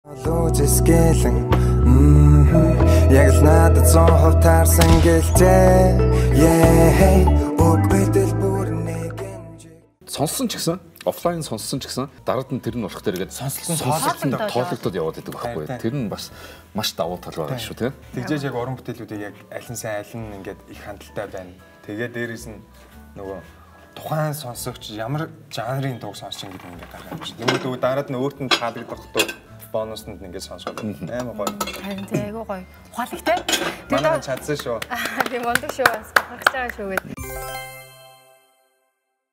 Яг л надад 100% таарсан гэлтэй. Сонссон ч гэсэн офлайн сонссон ч гэсэн дараад нь тэр нь болох дээргээд сонслон тоологдод яваад байдаг байхгүй. Тэр нь бас маш давуу тал байгаа шүү тийм. Тэгжээж яг уран бүтээлүүдийг яг аль нь сайн аль нь ингээд их хандлттай байна. Тэгээд дээрээс нь нөгөө тухайн сонсогч ямар жанрын дуу сонсч ингээд гаргаж авч. Нөгөө дараад нь өөрт нь таалагдах туу бонуст нь ингээд сонсоод амар гоё. Харин айгуу гоё. Ухаалagтай. Манай чадсан шүү. Тийм мондөг шүү бас гаргаж байгаа шүү гэдэг.